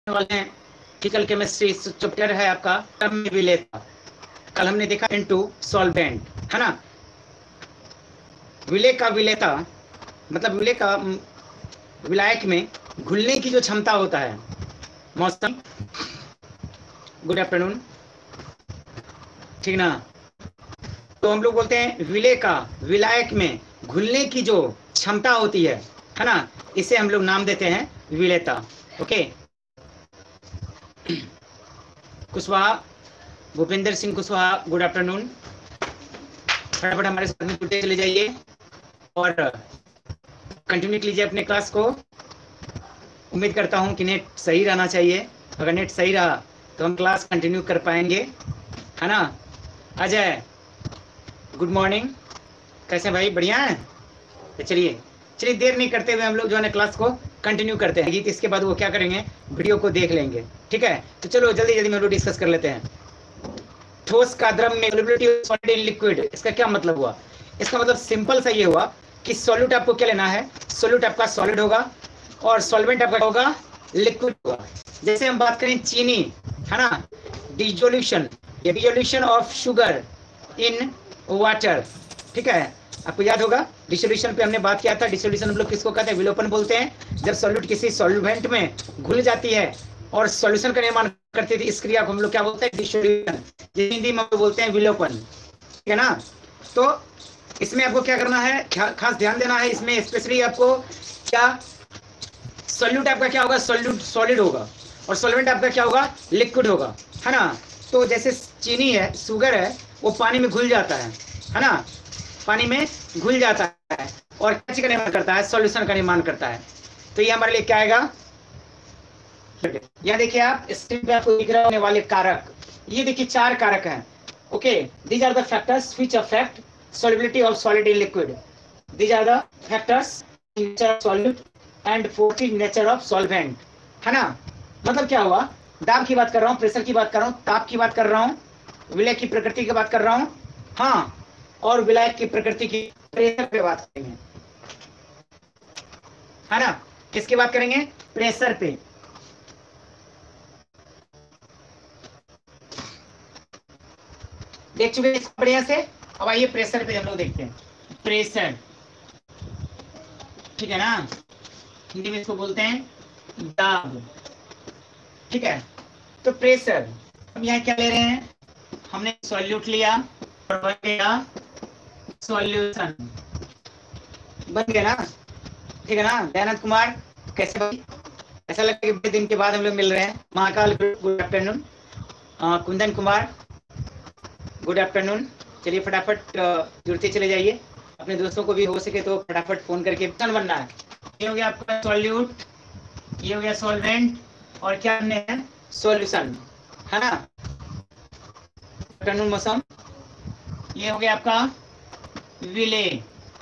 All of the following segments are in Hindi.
वाले हैं फिजिकल केमिस्ट्री चैप्टर है आपका टर्म में विलेयता। कल हमने देखा इनटू सॉल्वेंट, है ना। विलेय का विलेयता मतलब विलेय का विलायक में घुलने की जो क्षमता होता है। मौसम, गुड आफ्टरनून, ठीक ना। तो हम लोग बोलते हैं विलेय का विलायक में घुलने की जो क्षमता होती है ना, इसे हम लोग नाम देते हैं विलेयता। Okay, Kushwaha, Bhupendra Singh Kushwaha, good afternoon. फटाफट हमारे साथ में जुड़ते चले जाइए और कंटिन्यू कीजिए अपने क्लास को। उम्मीद करता हूं कि नेट सही रहना चाहिए। अगर नेट सही रहा तो हम क्लास कंटिन्यू कर पाएंगे, है ना। अजय, गुड मॉर्निंग, कैसे भाई, बढ़िया है। तो चलिए देर नहीं करते हुए हम लोग जो है ना क्लास को कंटिन्यू करते हैं। गीत इसके बाद वो क्या करेंगे, वीडियो को देख लेंगे, ठीक है। तो चलो जल्दी जल्दी में डिस्कस कर लेते हैं। ठोस का द्रव में solubility of solid in liquid, इसका क्या मतलब हुआ। इसका मतलब सिंपल सा ये हुआ कि सॉल्यूट आपको क्या लेना है, सॉल्यूट आपका सॉलिड होगा और सॉल्वेंट आपका होगा लिक्विड होगा। जैसे हम बात करें चीनी, है ना, dissolution of sugar in water, ठीक है। आपको याद होगा डिसोल्यूशन पे हमने बात किया था। डिसोल्यूशन हम लोग किसको कहते हैं, विलोपन बोलते हैं। जब सॉल्यूट किसी सॉल्वेंट में घुल जाती है और सॉल्यूशन का निर्माण करती थी, इस क्रिया को हम लोग क्या बोलते हैं, डिसोल्यूशन। हिंदी में बोलते हैं विलोपन, ठीक है ना। तो इसमें आपको क्या करना है, खास ध्यान देना है इसमें स्पेशली आपको क्या, सॉल्यूट आपका क्या होगा, सॉलिड होगा और सॉल्वेंट आपका क्या होगा, लिक्विड होगा, है ना। तो जैसे चीनी है, शुगर है, वो पानी में घुल जाता है ना, पानी में घुल जाता है और क्या चीज का निर्माण करता है, सॉल्यूशन का निर्माण करता है। तो ये हमारे लिए क्या आएगा, यहाँ देखिए आप स्क्रीन पे आपको दिख रहे होने वाले कारक, ये देखिए 4 कारक हैं। Okay, these are the factors which affect solubility of solid in liquid. These are the factors nature of solute and fourth nature of solvent, है ना। मतलब क्या हुआ, दाब की बात कर रहा हूँ, प्रेशर की बात कर रहा हूँ, ताप की बात कर रहा हूँ, विलय की प्रकृति की बात कर रहा हूँ, हाँ, और विलायक की प्रकृति की प्रेशर पे बात करेंगे, है ना। किसकी बात करेंगे, प्रेशर पे। देख चुके हैं बढ़िया से। अब आइए प्रेशर पे हम लोग देखते हैं। प्रेशर, ठीक है ना, हिंदी में इसको बोलते हैं दाब, ठीक है। तो प्रेशर, हम यहाँ क्या ले रहे हैं, हमने सॉल्यूट लिया और बन गया सॉल्यूशन, बन गया ना, ठीक है ना। दयानंद कुमार, कैसे भाई, ऐसा लगता है कि बड़े दिन के बाद हम लोग मिल रहे हैं। Mahakal, good afternoon. Kundan Kumar, good afternoon. चलिए फटाफट जुड़ते चले जाइए, अपने दोस्तों को भी हो सके तो फटाफट फोन करके बनना है। ये हो गया आपका सॉल्यूट, ये हो गया सॉल्वेंट और क्या हमने है, सॉल्यूशन, है ना। आफ्टरनून मौसम, ये हो गया आपका विलेय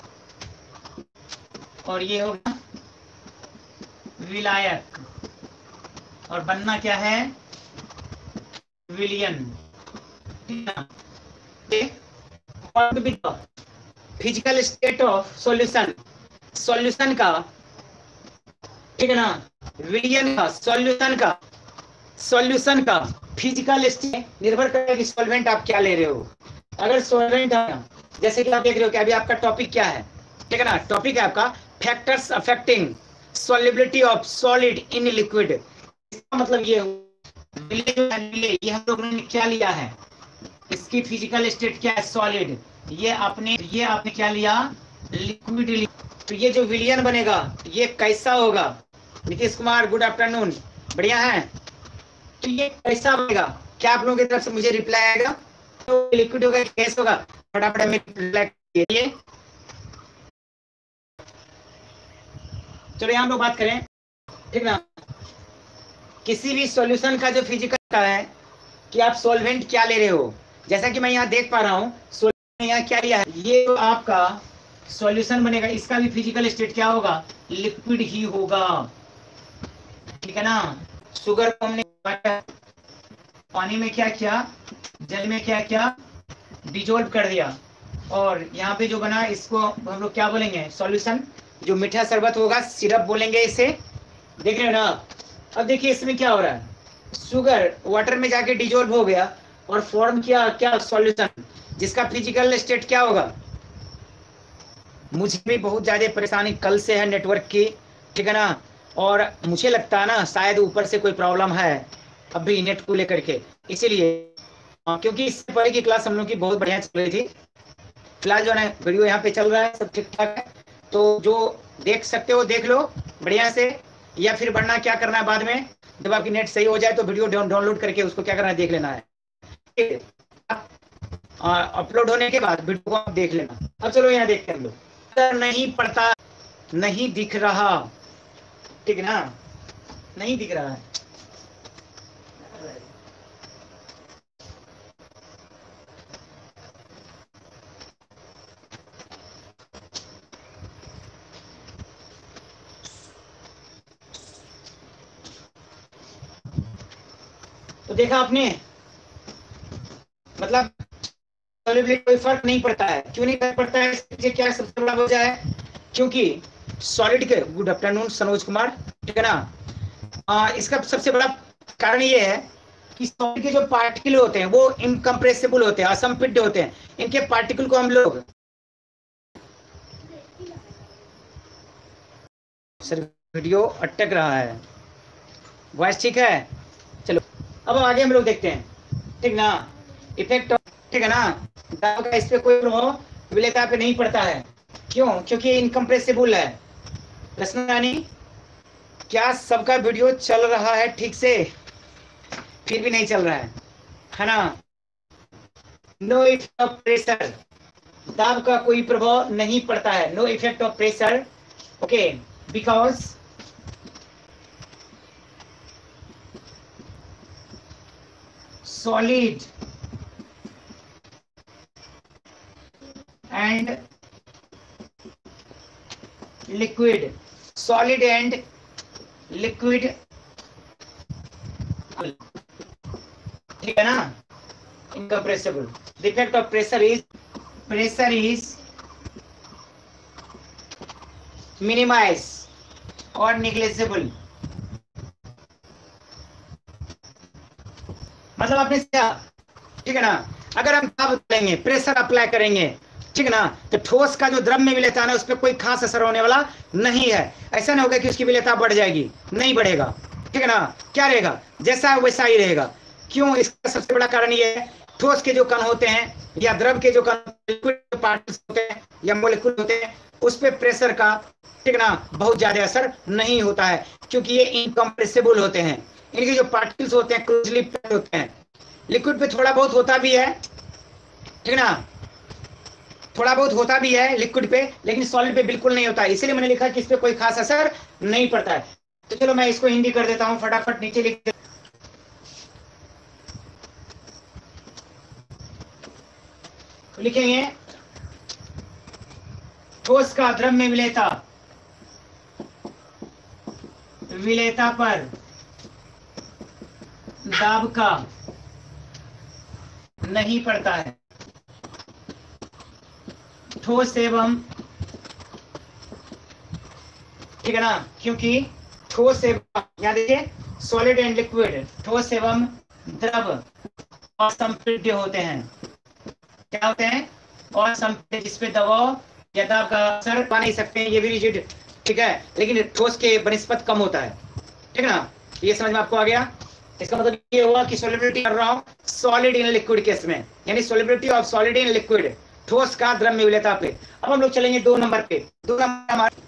और ये हो गया विलायक और बनना क्या है, विलियन, ठीक है। Physical state of solution, solution का, ठीक है ना, विलियन का, सॉल्यूशन का फिजिकल स्टेट निर्भर करेगा कि सॉल्वेंट आप क्या ले रहे हो। अगर सॉल्वेंट है, जैसे कि आप देख रहे हो कि अभी आपका टॉपिक क्या है, ठीक है ना, टॉपिक है आपका factors affecting solubility of solid in liquid. इसका मतलब ये हम लोगों ने क्या लिया है, इसकी फिजिकल स्टेट क्या है, सॉलिड। ये आपने क्या लिया, लिक्विड। तो ये जो विलियन बनेगा ये कैसा होगा, नीतीश कुमार, गुड आफ्टरनून, बढ़िया है। तो ये कैसा बनेगा, क्या आप लोगों की तरफ से मुझे रिप्लाई आएगा, तो लिक्विड होगा, गैस होगा, फटाफट हमें रिप्लाई कीजिए। चलो यहाँ हम लोग बात करें, ठीक ना, किसी भी सॉल्यूशन का जो फिजिकल का है कि आप सॉल्वेंट क्या ले रहे हो। जैसा कि मैं यहाँ देख पा रहा हूँ, यहाँ क्या लिया है, ये तो आपका सॉल्यूशन बनेगा, इसका भी फिजिकल स्टेट क्या होगा, लिक्विड ही होगा, ठीक है ना। शुगर को हमने पानी में क्या किया, जल में क्या किया, डिजोल्व कर दिया और यहाँ पे जो बना इसको हम लोग क्या बोलेंगे, सॉल्यूशन। जो मीठा शरबत होगा सिरप बोलेंगे इसे, देख रहे हो ना, अब देखिए इसमें क्या हो रहा है, शुगर वाटर में जाके डिजोल्व हो गया और फॉर्म किया क्या सॉल्यूशन, जिसका फिजिकल स्टेट क्या होगा। मुझे भी बहुत ज्यादा परेशानी कल से है नेटवर्क की, ठीक है ना, और मुझे लगता है ना शायद ऊपर से कोई प्रॉब्लम है अभी नेट को लेकर के, इसीलिए क्योंकि इससे पहले की क्लास हम लोग की बहुत बढ़िया चल रही थी। फिलहाल जो है वीडियो यहाँ पे चल रहा है, सब ठीक ठाक है, तो जो देख सकते हो देख लो बढ़िया से, या फिर वरना क्या करना है बाद में जब आपकी नेट सही हो जाए तो वीडियो डाउनलोड करके उसको क्या करना है देख लेना है, अपलोड होने के बाद वीडियो को आप देख लेना। अब चलो यहाँ देखते हैं हम लोग। नहीं पड़ता, नहीं दिख रहा, ठीक है ना, नहीं दिख रहा है। तो देखा आपने, मतलब कोई फर्क नहीं पड़ता है। क्यों नहीं फर्क पड़ता है, इससे क्या सबसे बड़ा वजह है, क्योंकि सॉलिड के, गुड आफ्टरनून सनोज कुमार, ठीक है ना, इसका सबसे बड़ा कारण ये है कि सॉलिड के जो पार्टिकल होते हैं वो इनकम्प्रेसिबल होते हैं, असंपिड्ड होते हैं। इनके पार्टिकल को हम लोग, सर वीडियो अटक रहा है, वॉइस ठीक है, चलो अब आगे हम लोग देखते हैं, ठीक ना, इफेक्ट, ठीक है ना, दाब का इस पे कोई प्रभाव विलेयता पे नहीं पड़ता है। क्यों, क्योंकि इनकम्प्रेसिबल है। प्रश्न रानी, क्या सबका वीडियो चल रहा है ठीक से, फिर भी नहीं चल रहा है ना। नो इफेक्ट ऑफ प्रेशर, दाब का कोई प्रभाव नहीं पड़ता है, no effect of pressure, okay, because solid and liquid, solid and liquid, ठीक है ना, incompressible. The effect of pressure is minimized or negligible. मतलब आपने क्या, ठीक है ना, अगर हम दाब करेंगे, प्रेशर अप्लाई करेंगे, ठीक है ना, तो ठोस का जो द्रव्य विलेयता है ना उस पर कोई खास असर होने वाला नहीं है। ऐसा नहीं होगा कि उसकी विलेयता बढ़ जाएगी, नहीं बढ़ेगा, ठीक है ना, क्या रहेगा जैसा है वैसा ही रहेगा। क्यों, इसका सबसे बड़ा कारण ये है, ठोस के जो कण होते हैं या द्रव के जो कण, लिक्विड पार्टिकल्स होते हैं या मोलिक्यूल होते हैं, उस पर प्रेशर का, ठीक है ना, बहुत ज्यादा असर नहीं होता है, क्योंकि ये इनकम्प्रेसिबल होते हैं। इनके जो पार्टिकल्स होते हैं क्लोजली पैक्ड होते हैं। लिक्विड पे थोड़ा बहुत होता भी है, ठीक है ना, थोड़ा बहुत होता भी है लिक्विड पे, लेकिन सॉलिड पे बिल्कुल नहीं होता है। इसलिए मैंने लिखा कि इस पे कोई खास असर नहीं पड़ता है। तो चलो मैं इसको हिंदी कर देता हूं, फटाफट नीचे लिख, लिखेंगे ठोस का द्रव्य में विलेयता, विलेयता पर दाब का नहीं पड़ता है। ठोस एवं, ठीक है ना, क्योंकि ठोस एवं, यहाँ देखिए सॉलिड एंड लिक्विड, ठोस एवं द्रव असंपिड्ड होते हैं। क्या होते हैं, असंपिड्ड, जिसपे दबाव या दाब का असर पा नहीं सकते हैं, ये भी रिजिड, ठीक है, लेकिन ठोस के बनिस्पत कम होता है, ठीक है ना। ये समझ में आपको आ गया। इसका मतलब ये हुआ कि सोलिबिलिटी कर रहा हूं सॉलिड इन लिक्विड केस में, यानी solubility of solid in liquid, ठोस का द्रव्य विलेयता पे। अब हम लोग चलेंगे 2 नंबर पे। 2 नंबर हमारे,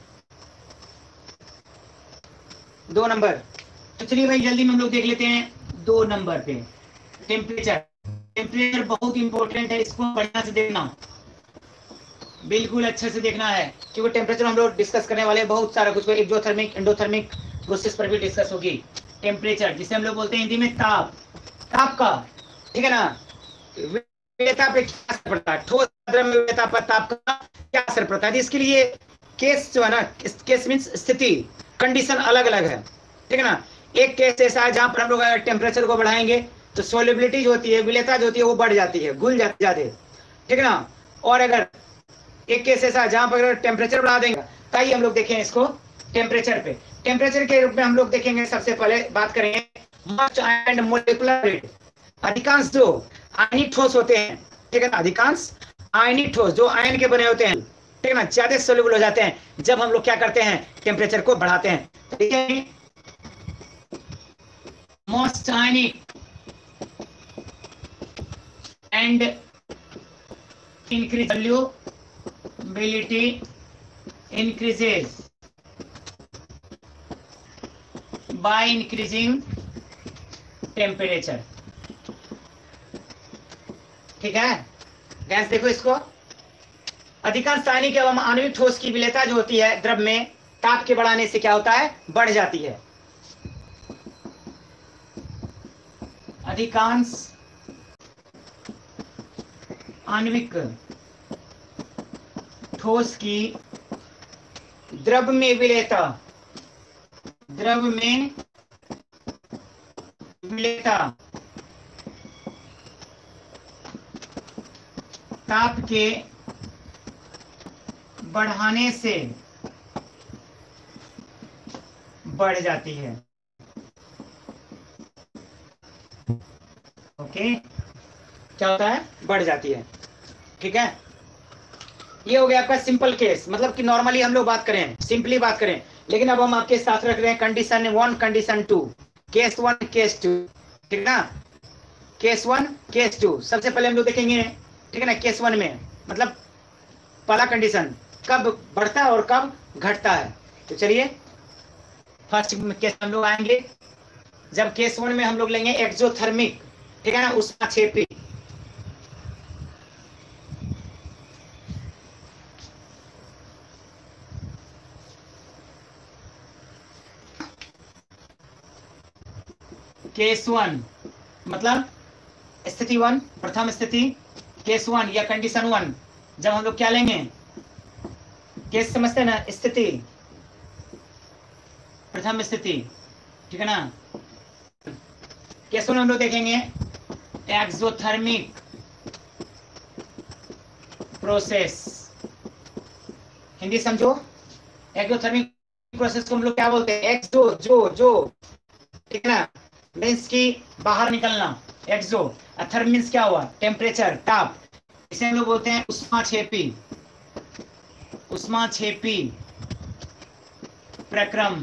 2 नंबर, तो चलिए भाई जल्दी में हम लोग देख लेते हैं 2 नंबर पे टेम्परेचर। टेम्परेचर बहुत इंपॉर्टेंट है, इसको बढ़िया से देखना, बिल्कुल अच्छे से देखना है, क्योंकि टेम्परेचर हम लोग डिस्कस करने वाले हैं बहुत सारा कुछ, एक्सोथर्मिक एंडोथर्मिक प्रोसेस पर भी डिस्कस होगी। टेम्परेचर जिसे हम लोग बोलते हैं हिंदी में ताप, ताप का, ठीक है ना, विलेयता पे क्या असर पड़ता है, ठोस द्रव्य विलेयता पर ताप का क्या असर पड़ता है। इसके लिए केस जो है ना, केस मींस स्थिति, कंडीशन अलग अलग है, ठीक है ना। एक केस ऐसा है जहां पर हम लोग टेम्परेचर को बढ़ाएंगे तो सोलिबिलिटी जो होती है, विलेयता जो होती है वो बढ़ जाती है, घुल जाती है, ठीक है ना। और अगर एक केस ऐसा है जहां पर टेम्परेचर बढ़ा देंगे, ताकि हम लोग देखें इसको टेम्परेचर पे, टेम्परेचर के रूप में हम लोग देखेंगे, सबसे पहले बात करेंगे मोस्ट एंड मोलिकुलर रेट। अधिकांश जो आयनिक ठोस होते हैं, ठीक है ना, अधिकांश आयनिक ठोस जो आयन के बने होते हैं, ठीक है ना, ज्यादा सोल्यूबल हो जाते हैं जब हम लोग क्या करते हैं, टेम्परेचर को बढ़ाते हैं। ठीक है, most ionic and increase solubility increases by increasing temperature। ठीक है गैस, देखो इसको, अधिकांश आयनिक एवं आणविक ठोस की विलेयता जो होती है द्रव में ताप के बढ़ाने से क्या होता है, बढ़ जाती है। अधिकांश आणविक ठोस की द्रव में विलेयता, द्रव में विलेयता ताप के बढ़ाने से बढ़ जाती है। ओके, क्या होता है, बढ़ जाती है। ठीक है, ये हो गया आपका सिंपल केस, मतलब कि नॉर्मली हम लोग बात करें, सिंपली बात करें। लेकिन अब हम आपके साथ रख रहे हैं कंडीशन 1 कंडीशन 2, केस 1 केस 2, ठीक है ना, केस 1 केस 2। सबसे पहले हम लोग देखेंगे, ठीक है ना, केस 1 में मतलब पहला कंडीशन कब बढ़ता है और कब घटता है। तो चलिए फर्स्ट केस हम लोग आएंगे, जब केस 1 में हम लोग लेंगे एक्सोथर्मिक, ठीक है ना, ऊष्माक्षेपी। केस 1 मतलब स्थिति 1, प्रथम स्थिति, केस 1 या कंडीशन 1, जब हम लोग क्या लेंगे, केस समझते हैं ना, स्थिति, प्रथम स्थिति, ठीक है ना। केस 1 हम लोग देखेंगे एक्सोथर्मिक प्रोसेस, हिंदी समझो, एक्सोथर्मिक प्रोसेस को हम लोग क्या बोलते हैं, एक्सो जो, ठीक है ना, मीन्स की बाहर निकलना, एक्सो। थर्म मीन्स क्या हुआ, टेम्परेचर, ताप, इसे हम लोग बोलते हैं ऊष्माक्षेपी, ऊष्माक्षेपी प्रक्रम।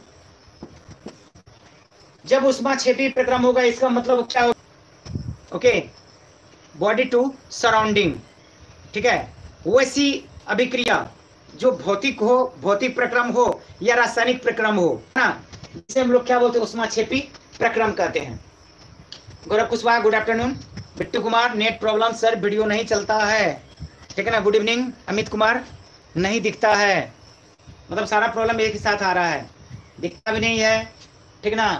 जब ऊष्माक्षेपी प्रक्रम होगा इसका मतलब क्या होगा, ओके, बॉडी टू सराउंडिंग, ठीक है, वैसी अभिक्रिया जो भौतिक हो, भौतिक प्रक्रम हो या रासायनिक प्रक्रम हो ना, जिसे हम लोग क्या बोलते हैं, ऊष्माक्षेपी प्रक्रम कहते हैं। Gaurav Kushwaha, good afternoon. Bittu Kumar, net problem sir, video नहीं चलता है, ठीक है ना। गुड इवनिंग अमित कुमार, नहीं दिखता है, मतलब सारा प्रॉब्लम एक ही साथ आ रहा है, दिखता भी नहीं है, ठीक ना,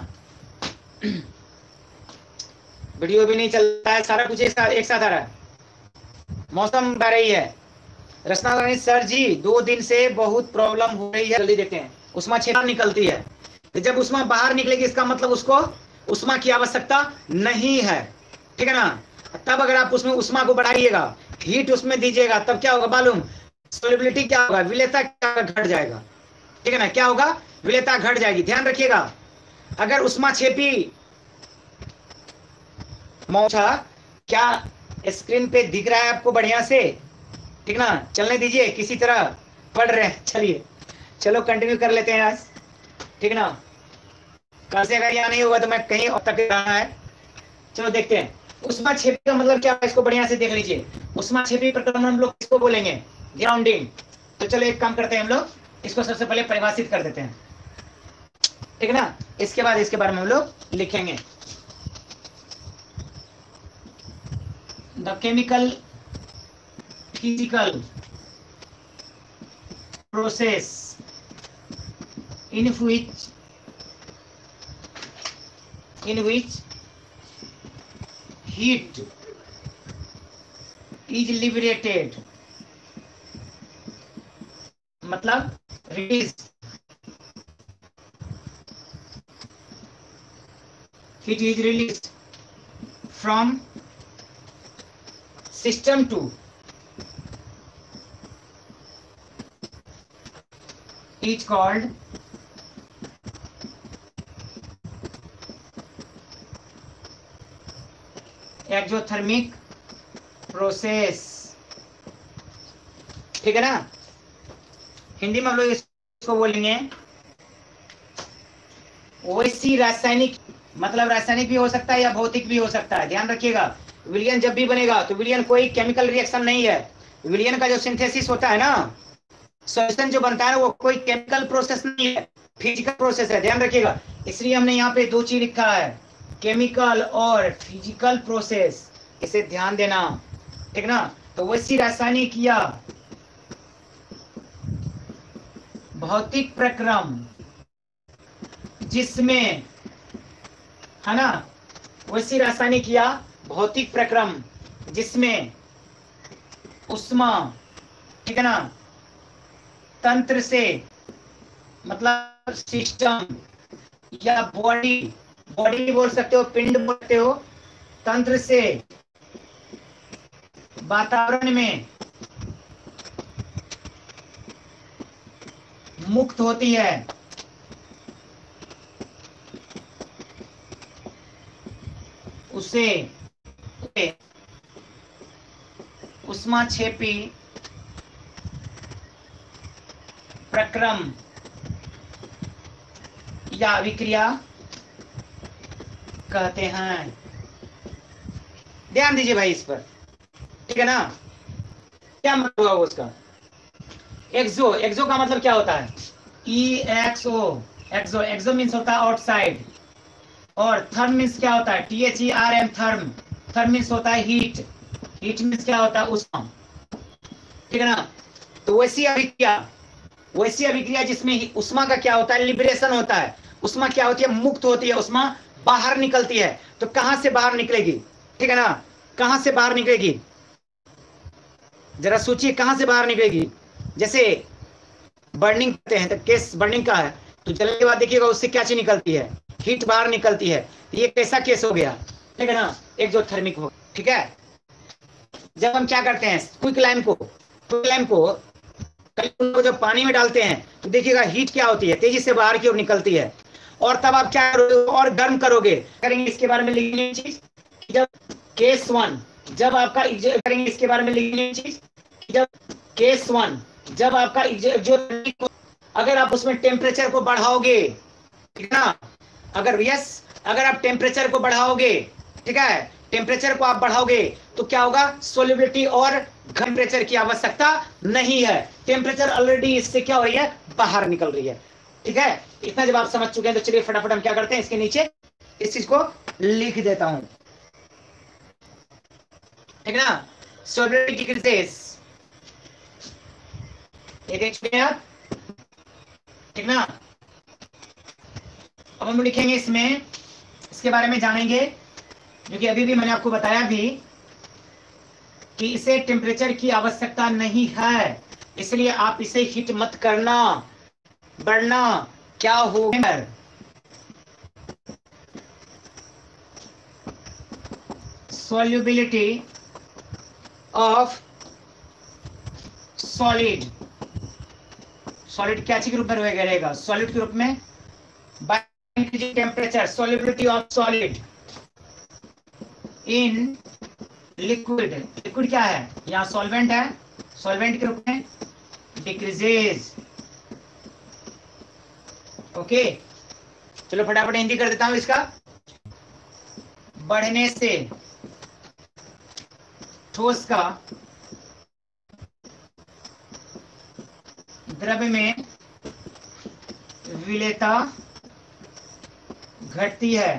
वीडियो भी नहीं चलता है, सारा कुछ एक साथ आ रहा है। मौसम बह रही है, रचना रानी सर जी 2 दिन से बहुत प्रॉब्लम हो रही है, जल्दी देखते हैं। ऊष्माक्षेपी निकलती है, जब उष्मा बाहर निकलेगी इसका मतलब उसको उष्मा की आवश्यकता नहीं है, ठीक है ना। तब अगर आप उसमें उष्मा को बढ़ाइएगा, हीट उसमें दीजिएगा, तब क्या होगा मालूम, सोलिबिलिटी क्या होगा, विलेयता क्या घट जाएगा, ठीक है ना, क्या होगा, विलेयता घट जाएगी। ध्यान रखिएगा, अगर ऊष्माक्षेपी मौछा, क्या स्क्रीन पे दिख रहा है आपको बढ़िया से, ठीक ना, चलने दीजिए, किसी तरह पढ़ रहे हैं, चलिए चलो कंटिन्यू कर लेते हैं आज, ठीक ना। कल से अगर यहाँ नहीं होगा तो मैं कहीं और तक रहा है, चलो देखते हैं। ऊष्माक्षेपी का मतलब क्या है, इसको बढ़िया से देख लीजिए। ऊष्माक्षेपी प्रक्रमण हम लोग इसको बोलेंगे, ग्राउंडिंग। तो चलो एक काम करते हैं, हम लोग इसको सबसे पहले परिभाषित कर देते हैं, ठीक है ना, इसके बाद इसके बारे में हम लोग लिखेंगे। The chemical physical process in which heat is liberated, मतलब released, heat is released from system to is called exothermic process, ठीक है ना। हिंदी में हम लोग इसको बोलेंगे वैसी रासायनिक, मतलब रासायनिक भी हो सकता है या भौतिक भी हो सकता है। ध्यान रखिएगा, विलयन जब भी बनेगा तो विलयन कोई केमिकल रिएक्शन नहीं है। विलयन का जो सिंथेसिस होता है ना, सॉल्यूशन जो बनता है वो कोई केमिकल प्रोसेस नहीं है, फिजिकल प्रोसेस है। ध्यान रखिएगा, इसलिए हमने यहाँ पे दो चीज लिखा है, केमिकल और फिजिकल प्रोसेस, इसे ध्यान देना, ठीक ना। तो वैसी रासायनिक या भौतिक प्रक्रम जिसमें, है ना, वैसी रासायनिक या भौतिक प्रक्रम जिसमें उष्मा, ठीक है ना, तंत्र से, मतलब सिस्टम या बॉडी, बॉडी बोल सकते हो, पिंड बोल सकते हो, तंत्र से वातावरण में मुक्त होती है, उसे उष्माक्षेपी प्रक्रम या अभिक्रिया कहते हैं। ध्यान दीजिए भाई इस पर, ठीक है ना। क्या मतलब होगा उसका, एक्सो, एक्सो का मतलब क्या होता है, EXO, एक्सो, एक्सो मीन्स होता है आउटसाइड, और थर्म मीन्स क्या होता है, THERM, थर्म, थर्म मीन्स होता है हीट, हीट मीन्स क्या होता है, उष्मा, ठीक है ना। तो वैसी अभिक्रिया, वैसी अभिक्रिया जिसमें उष्मा का क्या होता है, लिबरेशन होता है, उष्मा क्या होती है, मुक्त होती है, उष्मा बाहर निकलती है। तो कहां से बाहर निकलेगी, ठीक है ना, कहां से बाहर निकलेगी, जरा सोचिए कहां से बाहर निकलेगी। जैसे बर्निंग करते हैं, तो केस बर्निंग का है, तो जलने के बाद देखिएगा उससे क्या चीज निकलती है, हीट बाहर निकलती है। तो ये कैसा केस हो गया, ठीक है ना, एक्सोथर्मिक हो, ठीक है। जब हम क्या करते हैं, क्विक लाइम को जब पानी में डालते हैं तो देखिएगा हीट क्या होती है, तेजी से बाहर की ओर निकलती है, और तब आप क्या करोगे, और गर्म करोगे, करेंगे इसके बारे में लिखने चीज। जब केस 1, जब आपका करेंगे इसके बारे में लिखने चीज, जब केस 1, जब आपका अगर आप उसमें टेम्परेचर को बढ़ाओगे, ठीक है ना, अगर यस, अगर आप टेम्परेचर को बढ़ाओगे, ठीक है, टेम्परेचर को आप बढ़ाओगे तो क्या होगा, सोल्युबिलिटी और टेम्परेचर की आवश्यकता नहीं है, टेम्परेचर ऑलरेडी इससे क्या हो रही है, बाहर निकल रही है, ठीक है। इतना जब आप समझ चुके हैं तो चलिए फटाफट हम क्या करते हैं, इसके नीचे इस चीज को लिख देता हूं, ठीक है ना। सोल्युबिलिटी डिक्रीजेस, ये देख चुके हैं आप, ठीक ना। अब हम लिखेंगे इसमें, इसके बारे में जानेंगे, क्योंकि अभी भी मैंने आपको बताया भी कि इसे टेम्परेचर की आवश्यकता नहीं है, इसलिए आप इसे हीट मत करना, बढ़ना क्या होगा, solubility of solid, सॉलिड क्या चीज के रूप में रहेगा, सॉलिड के रूप में, by temperature, solubility of solid in liquid, liquid क्या है, यहाँ सॉल्वेंट है, सॉल्वेंट के रूप में डिक्रीजेज, ओके। चलो फटाफट हिंदी कर देता हूं इसका, बढ़ने से ठोस का द्रव्य में विलेयता घटती है,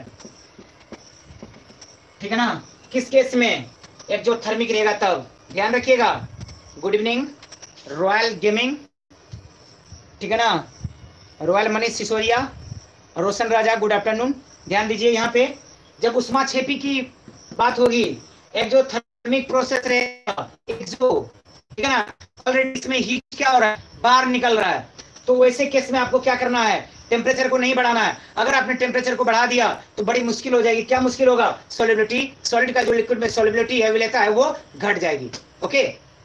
ठीक है ना। किस केस में, एक्सोथर्मिक रहेगा तब, ध्यान रखिएगा। गुड इवनिंग रॉयल गेमिंग, ठीक है ना, royal Manish Sisodia, Roshan Raja, good afternoon. ध्यान दीजिए यहाँ पे, जब उष्माक्षेपी की बात होगी, एक्सोथर्मिक प्रोसेस रहेगा, एक्सो, ठीक है ना, ऑलरेडी इसमें हीट क्या हो रहा है, बाहर निकल रहा है, तो वैसे केस में आपको क्या करना है, टेम्परेचर को नहीं बढ़ाना है। अगर आपने टेम्परेचर को बढ़ा दिया तो बड़ी मुश्किल हो जाएगी, क्या मुश्किल होगा, सॉलिबिलिटी, सॉलिड का जो लिक्विड में सॉलिबिलिटी है विलेयता है वो घट जाएगी, ओके।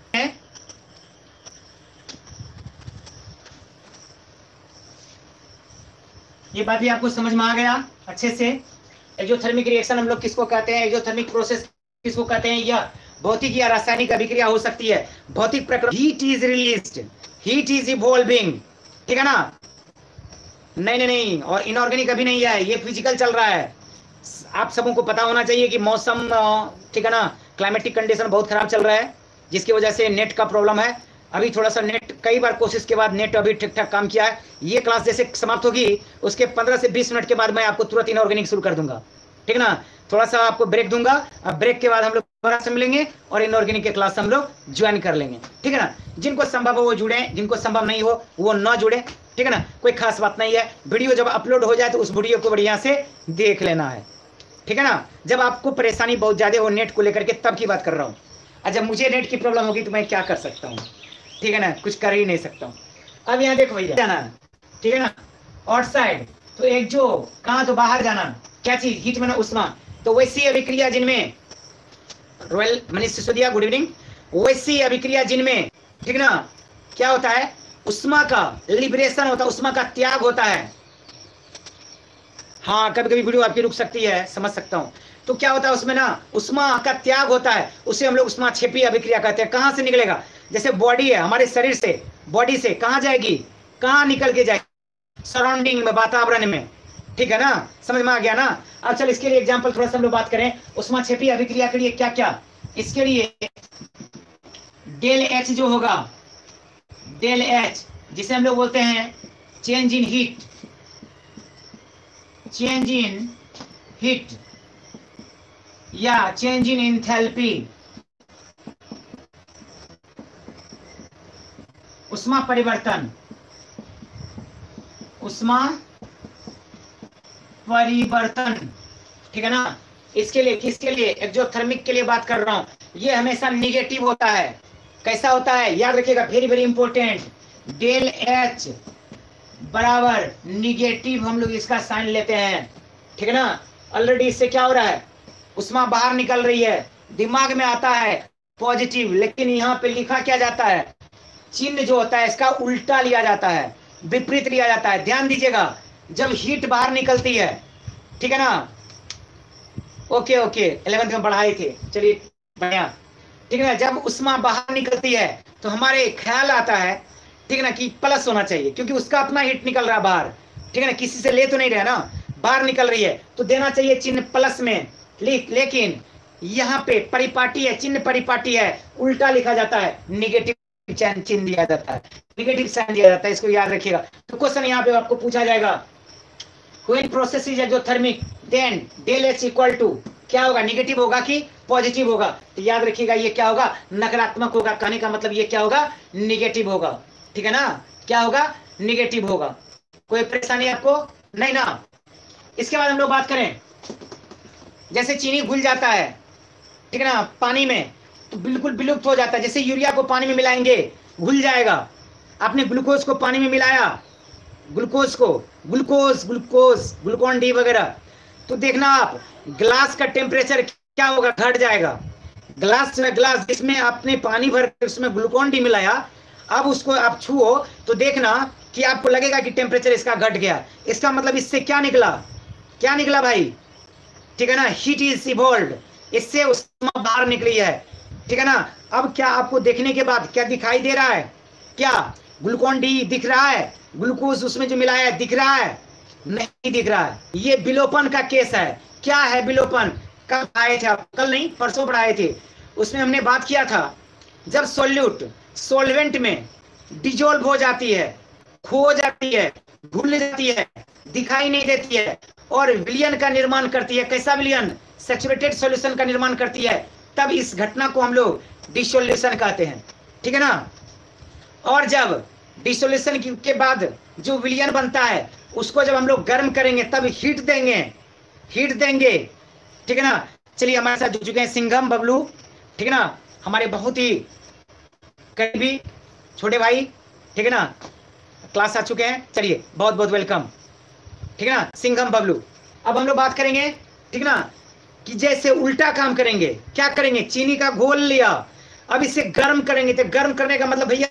ये बात भी आपको समझ में आ गया अच्छे से। एक्सोथर्मिक रिएक्शन हम लोग किसको कहते हैं, एक्सोथर्मिक प्रोसेस किसको कहते हैं? यह भौतिक या रासायनिक अभिक्रिया हो सकती है। भौतिक प्रक्रिया, heat is released, heat is evolving, ठीक है ना? नहीं नहीं नहीं, और इनऑर्गेनिक अभी नहीं है, ये फिजिकल चल रहा है। आप सबों को पता होना चाहिए कि मौसम, ठीक है ना, क्लाइमेटिक कंडीशन बहुत खराब चल रहा है, जिसकी वजह से नेट का प्रॉब्लम है। अभी थोड़ा सा नेट, कई बार कोशिश के बाद नेट अभी ठीक ठाक काम किया है। ये क्लास जैसे समाप्त होगी उसके 15 से 20 मिनट के बाद मैं आपको तुरंत इनऑर्गेनिक शुरू कर दूंगा, ठीक है ना? थोड़ा सा आपको ब्रेक दूंगा, अब ब्रेक के बाद हम लोग दोबारा से मिलेंगे और इनऑर्गेनिक के क्लास हम लोग ज्वाइन कर लेंगे, ठीक है ना? जिनको संभव हो वो जुड़े, जिनको संभव नहीं हो वो ना जुड़े, ठीक है ना? कोई खास बात नहीं है। वीडियो जब अपलोड हो जाए तो उस वीडियो को बढ़िया से देख लेना है, ठीक है ना? जब आपको परेशानी बहुत ज्यादा हो नेट को लेकर के, तब की बात कर रहा हूँ। और जब मुझे नेट की प्रॉब्लम होगी तो मैं क्या कर सकता हूँ, ठीक है ना? कुछ कर ही नहीं सकता हूँ। अब यहाँ देखो भैया, जाना, ठीक है ना, आउटसाइड, तो एक जो कहाँ, तो बाहर जाना, क्या चीज? हीट में उष्मा। तो वैसी अभिक्रिया जिनमें, royal Manish Sisodia good evening, वैसी अभिक्रिया जिनमें, ठीक ना, क्या होता है? उष्मा का लिबरेशन होता है, उष्मा का त्याग होता है। हाँ, कभी कभी वीडियो आपकी रुक सकती है, समझ सकता हूँ। तो क्या होता है उसमें ना, उष्मा का त्याग होता है, उसे हम लोग उष्माक्षेपी अभिक्रिया कहते हैं। कहाँ से निकलेगा? जैसे बॉडी है, हमारे शरीर से, बॉडी से कहाँ जाएगी, कहाँ निकल के जाएगी? सराउंडिंग में, वातावरण में, ठीक है ना? समझ में आ गया ना? अब चल इसके लिए एग्जांपल थोड़ा सा हम लोग बात करें। उष्माक्षेपी अभिक्रिया के लिए क्या क्या? इसके लिए डेल एच जो होगा, डेल एच, जिसे हम लोग बोलते हैं change in heat, change in heat या चेंज इन एंथैल्पी, उष्मा परिवर्तन, उष्मा परिवर्तन, ठीक है ना? इसके लिए, किसके लिए? एक्सोथर्मिक के लिए बात कर रहा हूं। ये हमेशा निगेटिव होता है। कैसा होता है? याद रखिएगा, very very important. Del H बराबर निगेटिव, हम लोग इसका साइन लेते हैं, ठीक है ना? ऑलरेडी इससे क्या हो रहा है? उष्मा बाहर निकल रही है, दिमाग में आता है पॉजिटिव, लेकिन यहाँ पे लिखा क्या जाता है? चिन्ह जो होता है इसका उल्टा लिया जाता है, विपरीत लिया जाता है। ध्यान दीजिएगा, जब हीट बाहर निकलती है, ठीक है ना? ओके ओके, 11th में पढ़ाए थे, चलिए बढ़िया, ठीक है ना? जब उष्मा बाहर निकलती है तो हमारे ख्याल आता है, ठीक है ना, कि प्लस होना चाहिए, क्योंकि उसका अपना हीट निकल रहा है बाहर, ठीक है ना? किसी से ले तो नहीं रहा ना, बाहर निकल रही है, तो देना चाहिए चिन्ह प्लस में, लेकिन यहाँ पे परिपाटी है, चिन्ह परिपाटी है, उल्टा लिखा जाता है, निगेटिव चिन्ह दिया जाता है, निगेटिव साइन दिया जाता है। इसको याद रखिएगा। तो क्वेश्चन यहाँ पे आपको पूछा जाएगा, when process is exothermic then del H equal to, क्या होगा? निगेटिव होगा कि पॉजिटिव होगा? तो याद रखिएगा, ये क्या होगा? नकारात्मक होगा। कहने का मतलब ये क्या होगा? निगेटिव होगा, ठीक है ना? क्या होगा? निगेटिव होगा। कोई परेशानी आपको नहीं ना? इसके बाद हम लोग बात करें, जैसे चीनी घुल जाता है, ठीक है ना, पानी में, तो बिल्कुल विलुप्त हो जाता है। जैसे यूरिया को पानी में मिलाएंगे, घुल जाएगा। आपने ग्लूकोज को पानी में मिलाया, ग्लूकोज को, ग्लूकोज ग्लूकोज ग्लूकोन डी वगैरह, तो देखना आप ग्लास का टेम्परेचर क्या होगा? घट जाएगा। ग्लास जिसमें आपने पानी भर उसमें ग्लूकोन डी मिलाया, अब उसको आप छुओ तो देखना कि आपको लगेगा कि टेम्परेचर इसका घट गया। इसका मतलब इससे क्या निकला? क्या निकला भाई? ठीक है ना? हीट इज इवॉल्व्ड, इससे उष्मा बाहर निकली है, ठीक है ना? अब क्या आपको देखने के बाद क्या दिखाई दे रहा है? क्या ग्लूकोन डी दिख रहा है? ग्लूकोज उसमें जो मिलाया है दिख रहा है? नहीं दिख रहा है। ये विलोपन का केस है। क्या है विलोपन? कल आए थे आप, कल नहीं परसों पढ़ाए थे, उसमें हमने बात किया था, जब सोल्यूट सोलवेंट में डिजोल्व हो जाती है, खो जाती है, घुल जाती है, दिखाई नहीं देती है और विलयन का निर्माण करती है। कैसा विलयन? सैचुरेटेड सॉल्यूशन का निर्माण करती है, तब इस घटना को हम लोग डिसोल्यूशन कहते हैं, ठीक है ना? और जब डिसोल्यूशन के बाद जो विलयन बनता है उसको जब हम लोग गर्म करेंगे तब हीट देंगे, ठीक है ना? चलिए हमारे साथ जुड़ चुके हैं सिंघम बबलू, ठीक है ना, हमारे बहुत ही करीबी छोटे भाई, ठीक है ना, क्लास आ चुके हैं। चलिए बहुत बहुत वेलकम, ठीक है ना, सिंघम बबलू। अब हम लोग बात करेंगे, ठीक है ना, कि जैसे उल्टा काम करेंगे। क्या करेंगे? चीनी का घोल लिया, अब इसे गर्म करेंगे। तो गर्म करने का मतलब भैया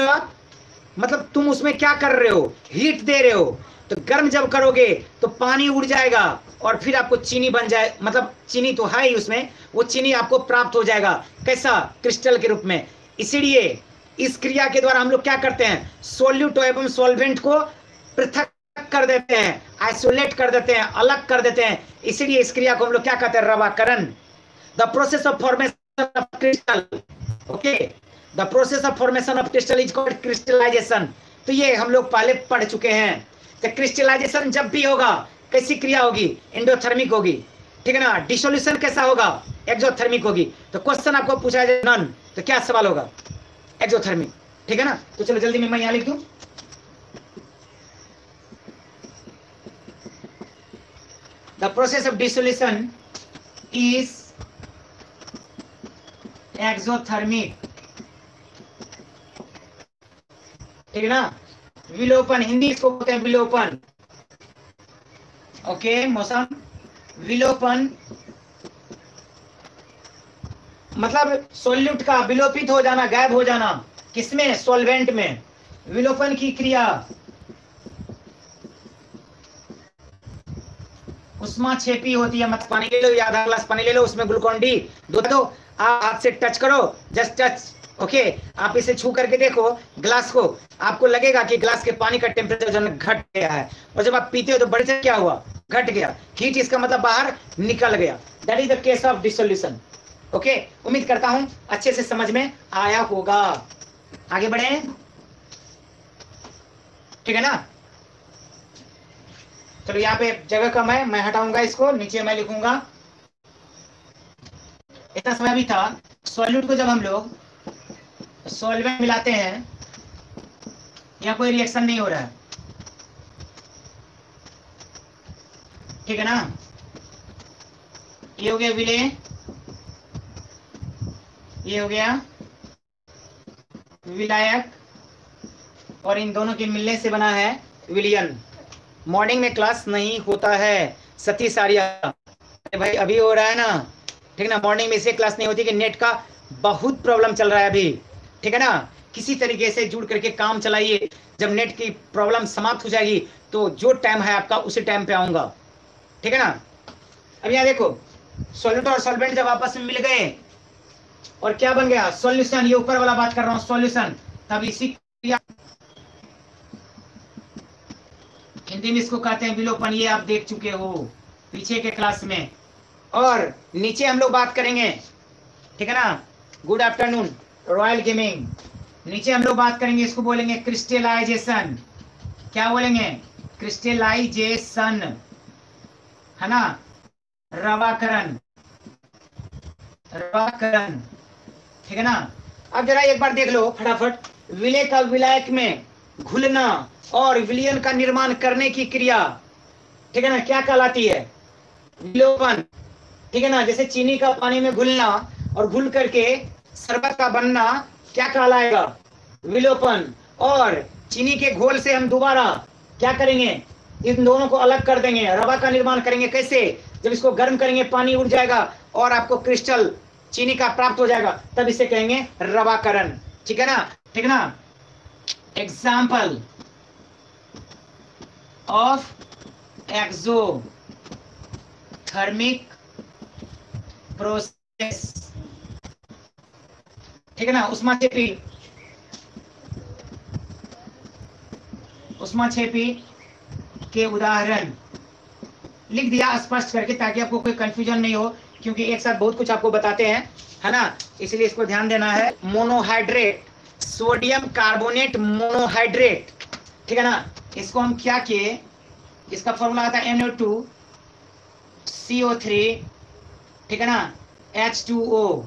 मतलब तुम उसमें क्या कर रहे हो? हीट दे रहे हो। तो गर्म जब करोगे तो पानी उड़ जाएगा, और फिर आपको चीनी बन जाए, मतलब चीनी तो है ही उसमें, वो चीनी आपको प्राप्त हो जाएगा। कैसा? क्रिस्टल के रूप में। इसीलिए इस क्रिया के द्वारा हम लोग क्या करते हैं? सोल्यूट एवं सॉल्वेंट को पृथक कर देते हैं, आइसोलेट कर देते हैं, अलग कर देते हैं। इसीलिए इस क्रिया को हम लोग क्या कहते हैं? रवाकरण। The process of formation of crystal, okay, the process of formation of crystal is called crystallisation. तो ये हम लोग पहले पढ़ चुके हैं। तो क्रिस्टलाइजेशन जब भी होगा कैसी क्रिया होगी? एंडोथर्मिक होगी, ठीक है ना। डिसोल्यूशन कैसा होगा? एक्सोथर्मिक होगी। तो क्वेश्चन आपको पूछा जाए नन, तो क्या सवाल होगा? एक्सोथर्मिक, ठीक है ना। तो चलो जल्दी मैं यहां लिख दूं। The process of dissolution is exothermic, ठीक है ना। विलोपन, हिंदी इसको बोलते हैं विलोपन, ओके मौसम। विलोपन मतलब सोल्यूट का विलोपित हो जाना, गायब हो जाना। किसमें? सॉल्वेंट में। विलोपन की क्रिया उष्माक्षेपी होती है। मत पानी ले लो या आधा ग्लास पानी ले लो, उसमें ग्लूकोन डी दो, आप हाथ से टच करो, जस्ट टच, ओके। आप इसे छू करके देखो ग्लास को, आपको लगेगा कि ग्लास के पानी का टेम्परेचर जो है घट गया है, और जब आप पीते हो तो बड़े से क्या हुआ? घट गया। हीट इसका मतलब बाहर निकल गया। That is the case of dissolution, okay. उम्मीद करता हूं अच्छे से समझ में आया होगा। आगे बढ़े, ठीक है ना। चलो यहाँ पे जगह कम है, मैं हटाऊंगा इसको, नीचे मैं लिखूंगा। इतना समय भी था। सॉल्यूट को जब हम लोग सॉल्वेंट मिलाते हैं, यहाँ कोई रिएक्शन नहीं हो रहा है, ठीक है ना। ये हो गया विलय, ये हो गया विलायक, और इन दोनों के मिलने से बना है विलियन। मॉर्निंग में क्लास नहीं होता है सतीश आर्या, भाई अभी हो रहा है ना, ठीक ना। मॉर्निंग में इसलिए क्लास नहीं होती कि नेट का बहुत प्रॉब्लम चल रहा है अभी, ठीक है ना। किसी तरीके से जुड़ करके काम चलाइए। जब नेट की प्रॉब्लम समाप्त हो जाएगी तो जो टाइम है आपका उसी टाइम पे आऊंगा, ठीक है ना। अब यहाँ देखो, सॉल्यूट और सॉल्वेंट जब आपस में मिल गए और क्या बन गया? सॉल्यूशन। ये ऊपर वाला बात कर रहा हूँ, सॉल्यूशन। तब इसी क्रिया हिंदी में इसको कहते हैं विलोपन। ये आप देख चुके हो पीछे के क्लास में। और नीचे हम लोग बात करेंगे, ठीक है ना। Good afternoon royal gaming. नीचे हम लोग बात करेंगे, इसको बोलेंगे क्रिस्टलाइजेशन। क्या बोलेंगे? क्रिस्टलाइजेशन, है ना। रवाकरण, रवाकरण, ठीक है ना। अब जरा एक बार देख लो फटाफट। विलय का विलायक में घुलना और विलयन का निर्माण करने की क्रिया, ठीक है ना, क्या कहलाती है? विलोपन, ठीक है ना। जैसे चीनी का पानी में घुलना और घुल करके शरबत का बनना क्या कहलाएगा? विलोपन। और चीनी के घोल से हम दोबारा क्या करेंगे? इन दोनों को अलग कर देंगे, रवा का निर्माण करेंगे। कैसे? जब इसको गर्म करेंगे पानी उड़ जाएगा और आपको क्रिस्टल चीनी का प्राप्त हो जाएगा, तब इसे कहेंगे रवाकरण, ठीक है ना, ठीक है ना। एग्जाम्पल ऑफ एक्सोथर्मिक प्रोसेस, ठीक है ना। उष्माक्षेपी के उदाहरण लिख दिया स्पष्ट करके, ताकि आपको कोई कंफ्यूजन नहीं हो, क्योंकि एक साथ बहुत कुछ आपको बताते हैं, है ना, इसलिए इसको ध्यान देना है। मोनोहाइड्रेट, सोडियम कार्बोनेट मोनोहाइड्रेट, ठीक है ना। इसको हम क्या किए? इसका फॉर्मूला आता है NO2CO3, ठीक है ना, H2O।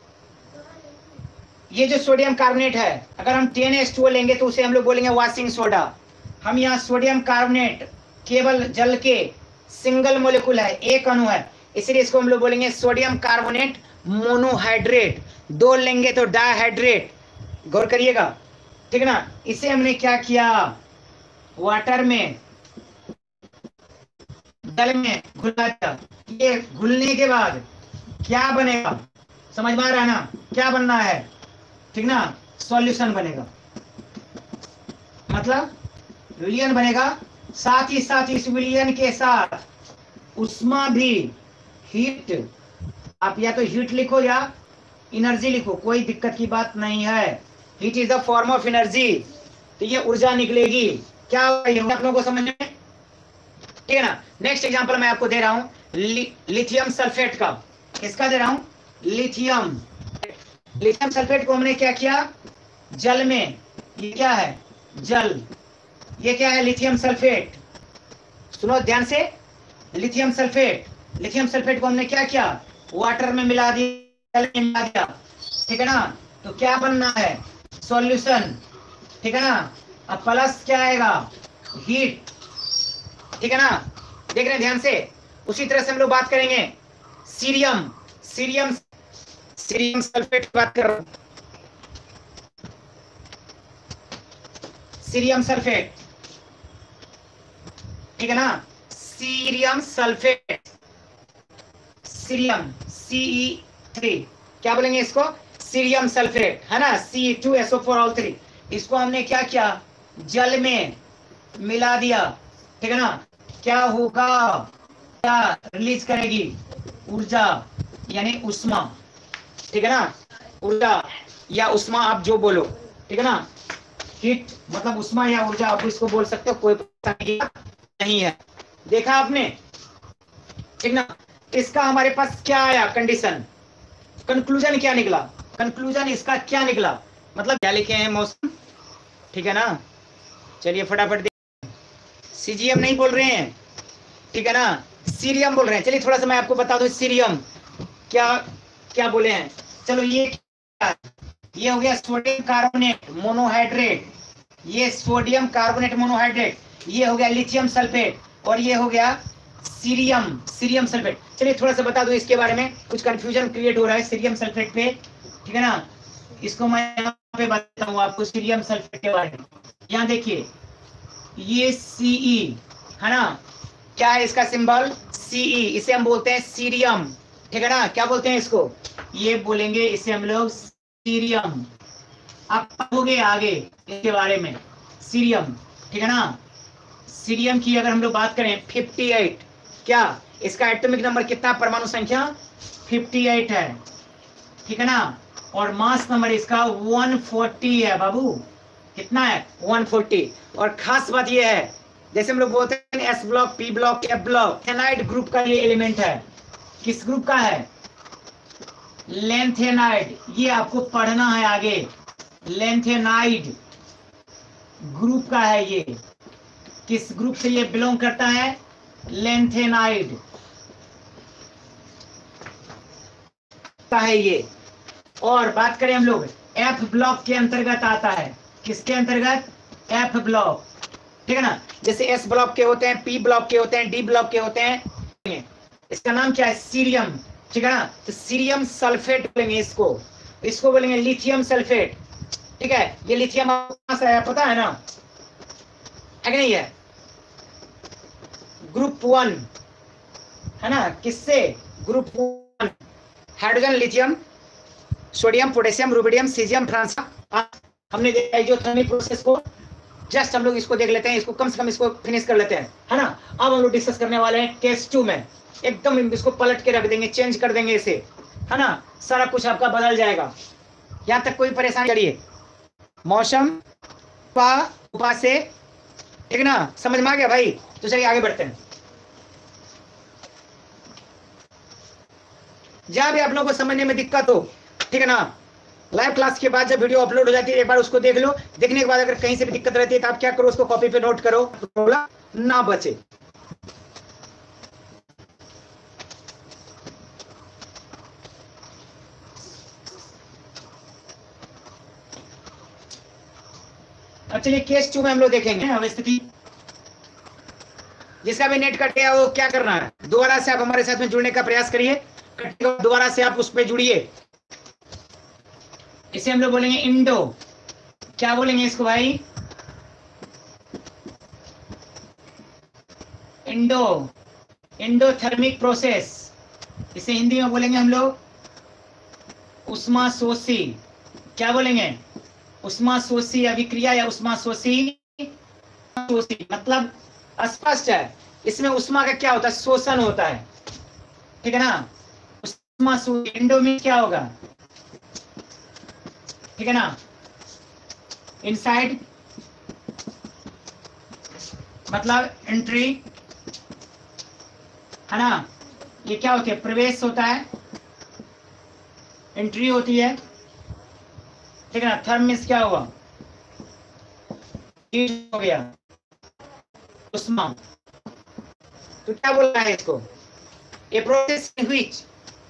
ये जो सोडियम कार्बोनेट है, अगर हम 10H2O लेंगे तो उसे हम लोग बोलेंगे वॉशिंग सोडा। हम यहाँ सोडियम कार्बोनेट केवल जल के सिंगल मोलिकुल है, एक अणु है, इसलिए इसको हम लोग बोलेंगे सोडियम कार्बोनेट मोनोहाइड्रेट। दो लेंगे तो डाइहाइड्रेट, गौर करिएगा, ठीक है ना। इसे हमने क्या किया? वाटर में, जल में घुला दिया। ये घुलने के बाद क्या बनेगा? समझ में आ रहा है ना? क्या बनना है, ठीक ना? सॉल्यूशन बनेगा, मतलब विलियन बनेगा। साथ ही साथ इस विलियन के साथ उष्मा भी, हीट, आप या तो हीट लिखो या एनर्जी लिखो, कोई दिक्कत की बात नहीं है। Heat is the form of energy, तो ये ऊर्जा निकलेगी। क्या आप लोगों को समझ में, ठीक है ना। नेक्स्ट एग्जांपल मैं आपको दे रहा हूं लिथियम सल्फेट का। किसका दे रहा हूं? लिथियम। लिथियम सल्फेट को हमने क्या किया? जल में, ये क्या है? जल। ये क्या है? Lithium sulphate. सुनो ध्यान से, लिथियम सल्फेट, लिथियम सल्फेट को हमने क्या किया? वाटर में मिला दिया, जल में मिला दिया, ठीक है ना। तो क्या बनना है? सॉल्यूशन, ठीक है ना। अब प्लस क्या आएगा? हीट, ठीक है ना। देख रहे हैं ध्यान से। उसी तरह से हम लोग बात करेंगे सीरियम, सीरियम, सीरियम सल्फेट की बात कर रहा हूं, सीरियम सल्फेट, ठीक है ना। सीरियम सल्फेट, सीरियम Ce3, क्या बोलेंगे इसको? सीरियम सल्फेट, है ना। Ce2SO4 इसको हमने क्या किया? जल में मिला दिया, ठीक है ना। क्या होगा? क्या रिलीज करेगी? ऊर्जा, यानी उष्मा, ठीक है ना। ऊर्जा या उष्मा, आप जो बोलो, ठीक है ना। हीट मतलब उष्मा या ऊर्जा, आप इसको बोल सकते हो, कोई परेशानी नहीं है। देखा आपने, ठीक ना। इसका हमारे पास क्या आया? कंडीशन, कंक्लूजन क्या निकला? कंक्लूजन इसका क्या निकला? मतलब क्या लिखे हैं? मौसम, ठीक है ना। चलिए फटाफट देखिए, सीजीएम नहीं बोल रहे हैं, ठीक है ना, सीरियम बोल रहे हैं। चलिए थोड़ा सा मैं आपको बता दूं, सीरियम क्या क्या बोले हैं। चलो ये क्या है? ये हो गया सोडियम कार्बोनेट मोनोहाइड्रेट, ये सोडियम कार्बोनेट मोनोहाइड्रेट, ये हो गया लिथियम सल्फेट, और ये हो गया सीरियम, सीरियम सल्फेट। चलिए थोड़ा सा बता दूं इसके बारे में, कुछ कंफ्यूजन क्रिएट हो रहा है सीरियम सल्फेट पे, ठीक है ना। इसको मैं यहाँ पे बताता हूँ आपको सीरियम सल्फेट के बारे में। यहाँ देखिए, ये Ce है ना, क्या है इसका सिंबल? Ce, इसे हम बोलते हैं सीरियम, ठीक है ना। क्या बोलते हैं इसको? ये बोलेंगे इसे हम लोग सीरियम। आप पढ़ोगे आगे इसके बारे में, सीरियम, ठीक है ना। सीरियम की अगर हम लोग बात करें 58, क्या इसका एटॉमिक नंबर कितना? परमाणु संख्या 58 है, ठीक है ना। और मास नंबर इसका 140 है बाबू। कितना है? 140। और खास बात ये है, जैसे हम लोग बोलते हैं S block, P block, F block, lanthanide group का ये एलिमेंट है। किस ग्रुप का है? लेंथेनाइड। ये आपको पढ़ना है आगे, लेंथेनाइड ग्रुप का है ये। किस ग्रुप से ये बिलोंग करता है? लेंथेनाइड का है ये। और बात करें हम लोग, एफ ब्लॉक के अंतर्गत आता है। किसके अंतर्गत? एफ ब्लॉक, ठीक है ना। जैसे एस ब्लॉक के होते हैं, पी ब्लॉक के होते हैं, डी ब्लॉक के होते हैं। इसका नाम क्या है? सीरियम, ठीक है ना। तो सीरियम सल्फेट बोलेंगे इसको, इसको बोलेंगे लिथियम सल्फेट, ठीक है। ये लिथियम कहां से आया पता है ना, है कि नहीं है? ग्रुप 1 है ना। किससे? Group 1, hydrogen, lithium, sodium, potassium, rubidium, caesium, francium. हमने देखा इज़ोथर्मिक प्रोसेस को, जस्ट हम लोग इसको देख लेते हैं, इसको कम से कम इसको फिनिश कर लेते हैं, है ना। अब हम लोग डिस्कस करने वाले हैं केस 2 में। एकदम इसको पलट के रख देंगे, चेंज कर देंगे इसे, है ना। सारा कुछ आपका बदल जाएगा। यहाँ तक कोई परेशानी करिए? मौसम उपा से, ठीक है ना, समझ में आ गया भाई? तो चलिए आगे बढ़ते हैं। जहां भी आप लोगों को समझने में दिक्कत हो, ठीक है ना, लाइव क्लास के बाद जब वीडियो अपलोड हो जाती है एक बार उसको देख लो। देखने के बाद अगर कहीं से भी दिक्कत रहती है तो आप क्या करो, उसको कॉपी पे नोट करो, प्रॉब्लम ना बचे। अब चलिए केस 2 में हम लोग देखेंगे अब स्थिति। जिसका भी नेट कट गया वो क्या करना है, दोबारा से आप हमारे साथ में जुड़ने का प्रयास करिए, दोबारा से आप उस पर जुड़िए। इसे हम लोग बोलेंगे इंडो, क्या बोलेंगे इसको भाई? Endothermic process. इसे हिंदी में बोलेंगे हम लोग उष्माशोषी। क्या बोलेंगे? उष्माशोषी अभिक्रिया या उष्माशोषी। मतलब स्पष्ट है, इसमें उष्मा का क्या होता है, शोषण होता है, ठीक है ना। उष्मा एंडो में क्या होगा, ठीक है ना, इनसाइड मतलब एंट्री, है ना, ये क्या होती है, प्रवेश होता है, एंट्री होती है, ठीक है ना। थर्म मीन्स क्या हुआ, हीट हो गया, उष्मा। तो क्या बोलना है इसको, a process in which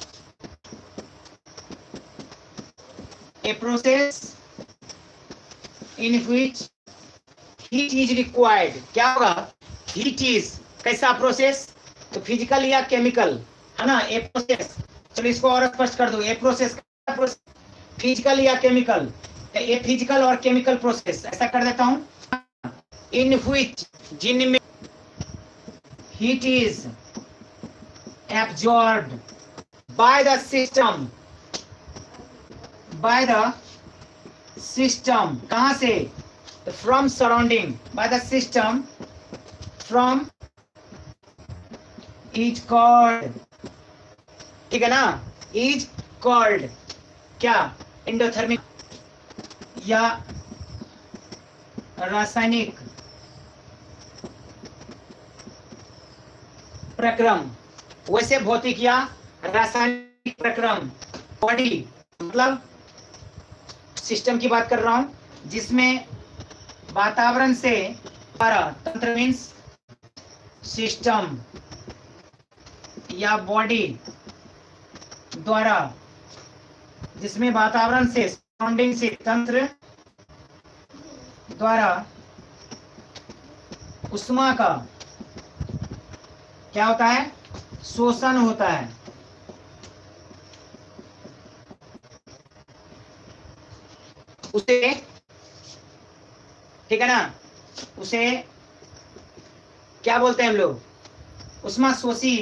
heat is required. क्या होगा, हीट इज, कैसा प्रोसेस, तो फिजिकल या केमिकल, है ना। ए प्रोसेस, चलो इसको और स्पष्ट कर दो, ए प्रोसेस फिजिकल या केमिकल, ए फिजिकल और केमिकल प्रोसेस, ऐसा कर देता हूं, इन व्हिच, जिनमें heat is absorbed by the system, कहां से, from surrounding, by the system from is called, ठीक है ना, इज कॉल्ड क्या, एंडोथर्मिक या रासायनिक प्रक्रम। वैसे भौतिक या रासायनिक प्रक्रम, बॉडी मतलब सिस्टम की बात कर रहा हूं, जिसमें वातावरण से तंत्र मीन्स सिस्टम या बॉडी द्वारा, जिसमें वातावरण से, सराउंडिंग से, तंत्र द्वारा उष्मा का क्या होता है, शोषण होता है, उसे, ठीक है ना, उसे क्या बोलते हैं हम लोग, उष्मा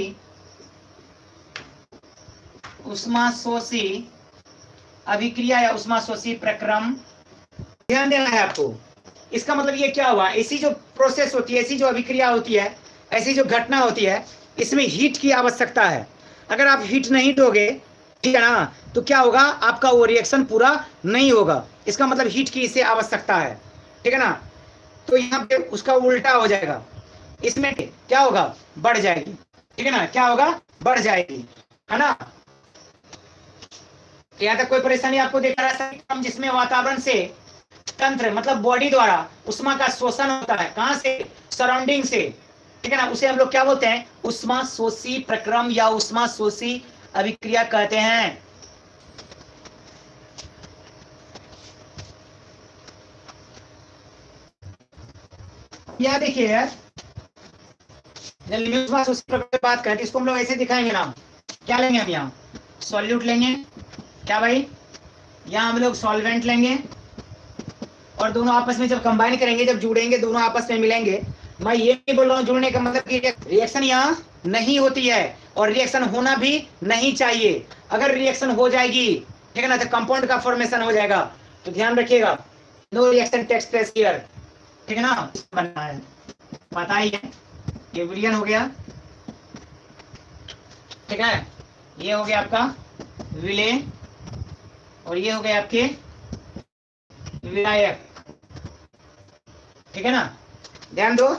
शोषी अभिक्रिया या उष्मा शोषी प्रक्रम। ध्यान देना है आपको, इसका मतलब ये क्या हुआ, ऐसी जो प्रोसेस होती है, ऐसी जो अभिक्रिया होती है, ऐसी जो घटना होती है, इसमें हीट की आवश्यकता है। अगर आप हीट नहीं दोगे, ठीक है ना, तो क्या होगा, आपका वो रिएक्शन पूरा नहीं होगा। इसका मतलब हीट की इसे आवश्यकता है, ठीक है ना। तो यहाँ पे उसका उल्टा हो जाएगा, इसमें क्या होगा, बढ़ जाएगी, ठीक है ना, क्या होगा, बढ़ जाएगी, है ना। यहाँ तक कोई परेशानी आपको देखा रहा है, जिसमें वातावरण से, तंत्र मतलब बॉडी द्वारा उष्मा का शोषण होता है, कहां से, सराउंडिंग से, ठीक है ना, उसे हम लोग क्या बोलते हैं, उष्मा शोषी प्रक्रम या उष्मा शोषी अभिक्रिया कहते हैं। यह देखिए यार, उष्मा शोषी प्रक्रम की बात करें, इसको हम लोग ऐसे दिखाएंगे ना, क्या लेंगे हम, यहाँ सॉल्यूट लेंगे, क्या भाई, यहाँ हम लोग सॉल्वेंट लेंगे, और दोनों आपस में जब कंबाइन करेंगे, जब जुड़ेंगे, दोनों आपस में मिलेंगे। मैं ये नहीं बोल रहा हूँ जुड़ने का मतलब कि रिएक्शन यहाँ नहीं होती है, और रिएक्शन होना भी नहीं चाहिए। अगर रिएक्शन हो जाएगी, ठीक है ना, तो कंपाउंड का फॉर्मेशन हो जाएगा। तो ध्यान रखिएगा, no reaction takes place here, ठीक है ना, बनना है, पता ही है, ये विलियन हो गया, ठीक है, ये हो गया आपका विले, और ये हो गए आपके विलायक, ठीक है ना। ध्यान दो,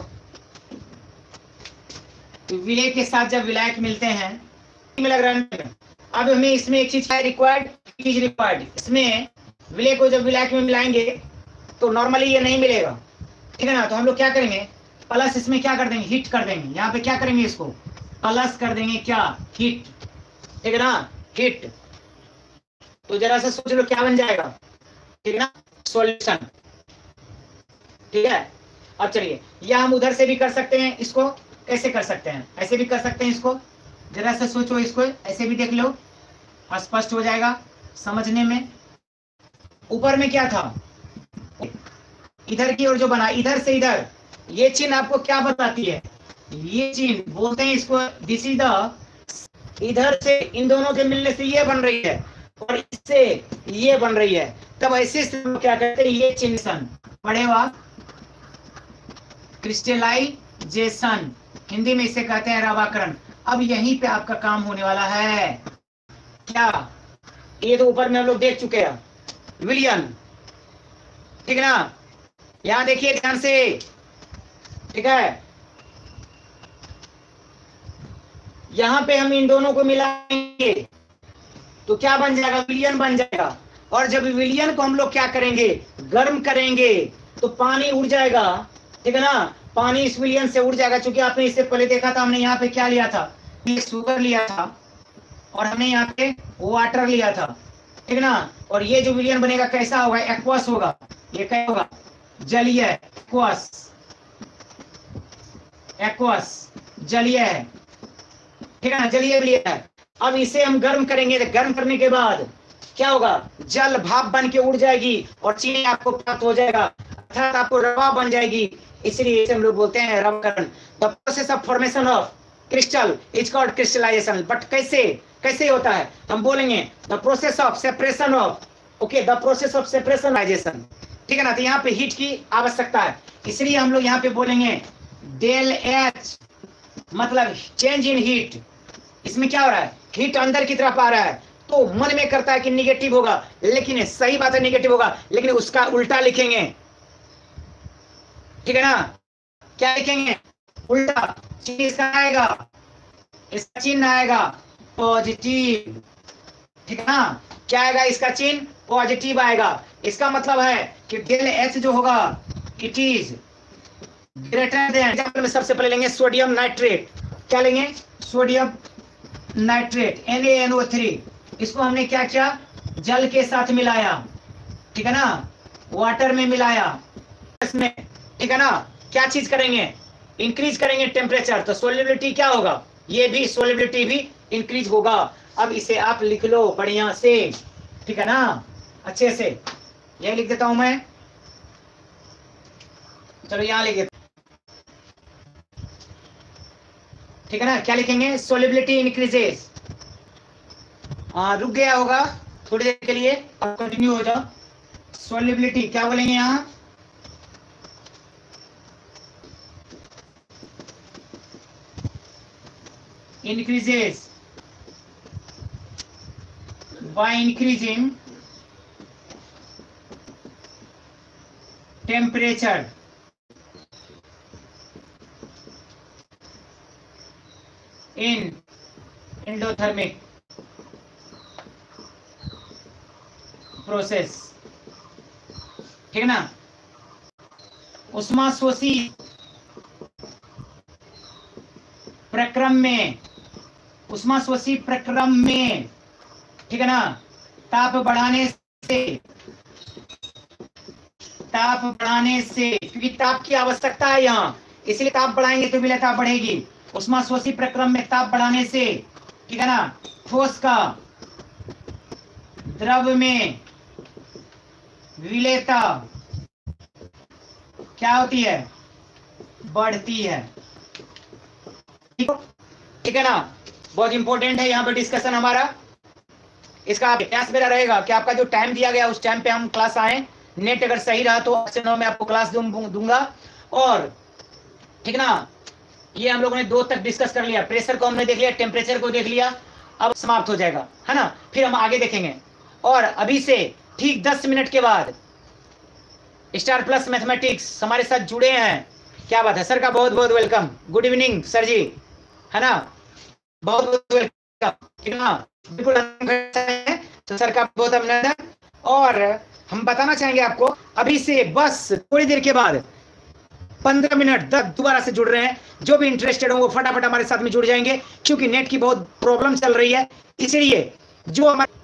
विलय के साथ जब विलायक मिलते हैं, लग रहा है, अब हमें इसमें एक चीज है, रिक्वायर्ड, इज रिक्वायर्ड। इसमें विलय को जब विलायक में मिलाएंगे तो नॉर्मली ये नहीं मिलेगा, ठीक है ना। तो हम लोग क्या करेंगे, प्लस इसमें क्या कर देंगे, हीट कर देंगे। यहाँ पे क्या करेंगे, इसको प्लस कर देंगे, क्या, हीट, ठीक है ना, हीट। तो जरा सा सोच लो क्या बन जाएगा, ठीक है ना, सॉल्यूशन, ठीक है। अब चलिए, या हम उधर से भी कर सकते हैं, इसको कैसे कर सकते हैं, ऐसे भी कर सकते हैं, इसको जरा सा सोचो, इसको ऐसे भी देख लो, स्पष्ट हो जाएगा समझने में। ऊपर में क्या था, इधर की ओर जो बना, इधर से इधर, ये चिन्ह आपको क्या बताती है, ये चिन्ह बोलते हैं इसको, दिस इज द, इधर से इन दोनों के मिलने से ये बन रही है, और इससे ये बन रही है, तब ऐसे क्या कहते हैं, ये चिन्ह पढ़ेगा क्रिस्टलाइजेशन, हिंदी में इसे कहते हैं रवाकरण। अब यहीं पे आपका काम होने वाला है। क्या? ये तो ऊपर में हम लोग देख चुके हैं विलियन, ठीक है ना। यहां देखिए ध्यान से, ठीक है। यहां पे हम इन दोनों को मिलाएंगे तो क्या बन जाएगा? विलियन बन जाएगा। और जब विलियन को हम लोग क्या करेंगे? गर्म करेंगे तो पानी उड़ जाएगा, ठीक है ना। पानी इस विलियन से उड़ जाएगा। क्योंकि आपने इससे पहले देखा था, हमने यहाँ पे क्या लिया था? शुगर लिया था और हमने यहाँ पे वाटर लिया था, ठीक है ना। और ये जो विलियन बनेगा कैसा होगा? एक्वस होगा। ये क्या होगा? जलीय। एक्वस, एक्वस जलीय है, ठीक है ना, जलीय विलियन है। अब इसे हम गर्म करेंगे तो गर्म करने के बाद क्या होगा? जल भाप बन के उड़ जाएगी और चीनी आपको प्राप्त हो जाएगा, अर्थात आपको रवा बन जाएगी। इसलिए इसे हम लोग बोलते हैं रवाकरण। The process of formation of crystal is called crystallisation. But कैसे कैसे होता है? हम बोलेंगे the process of separation of, okay, the process of separationisation, ठीक है ना। तो यहाँ पे हीट की आवश्यकता है, इसलिए हम लोग यहाँ पे बोलेंगे डेल एच, मतलब चेंज इन हीट। इसमें क्या हो रहा है? हीट अंदर की तरफ आ रहा है, तो मन में करता है कि निगेटिव होगा, लेकिन सही बात है निगेटिव होगा, लेकिन उसका उल्टा लिखेंगे, ठीक है ना। क्या लिखेंगे? उल्टा। चिन्ह इसका आएगा, इसका चिन्ह आएगा पॉजिटिव, ठीक है ना। क्या आएगा? इसका चिन्ह पॉजिटिव आएगा। इसका मतलब है कि डेल एच जो होगा it is greater than, example में सबसे पहले लेंगे सोडियम नाइट्रेट। क्या लेंगे? Sodium nitrate, NaNO3। इसको हमने क्या किया? जल के साथ मिलाया, ठीक है ना, वाटर में मिलाया इसमें, ठीक है ना। क्या चीज करेंगे? इंक्रीज करेंगे टेम्परेचर, तो सोलिबिलिटी क्या होगा? ये भी सोलिबिलिटी भी इंक्रीज होगा। अब इसे आप लिख लो बढ़िया से, ठीक है ना, अच्छे से। ये लिख देता हूं मैं, चलो यहां लिख देता, ठीक है ना। क्या लिखेंगे? Solubility increases. रुक गया होगा थोड़ी देर के लिए, अब कंटिन्यू हो जाओ। सोलिबिलिटी क्या बोलेंगे यहां? increases by increasing temperature in endothermic process, ठीक है ना। उष्माशोषी प्रक्रम में, उष्माशोषी प्रक्रम में, ठीक है ना, ताप बढ़ाने से, क्योंकि ताप की आवश्यकता है यहाँ, इसलिए ताप बढ़ाएंगे तो विलेयता बढ़ेगी। उष्माशोषी प्रक्रम में ताप बढ़ाने से, ठीक है ना, ठोस का द्रव में विलेयता क्या होती है? बढ़ती है, ठीक है ना। बहुत इंपॉर्टेंट है यहाँ पे डिस्कशन हमारा। इसका प्रयास मेरा रहेगा कि आपका जो टाइम दिया गया उस टाइम पे हम क्लास आए। नेट अगर सही रहा तो 8 से 9 में आपको क्लास दूंगा। और ठीक है ना, ये हम लोगों ने 2 तक डिस्कस कर लिया। प्रेशर को हमने देख लिया, टेम्परेचर को देख लिया, अब समाप्त हो जाएगा, है ना। फिर हम आगे देखेंगे। और अभी से ठीक 10 मिनट के बाद स्टार प्लस मैथमेटिक्स हमारे साथ जुड़े हैं। क्या बात है, सर का बहुत बहुत welcome. Good evening sir ji, है ना, बहुत बहुत वेलकम, ठीक है ना। बिल्कुल तो सर का बहुत अभिनंदन। और हम बताना चाहेंगे आपको, अभी से बस थोड़ी देर के बाद 15 मिनट दोबारा से जुड़ रहे हैं। जो भी इंटरेस्टेड हो वो फटाफट हमारे साथ में जुड़ जाएंगे, क्योंकि नेट की बहुत प्रॉब्लम चल रही है। इसलिए जो हमारे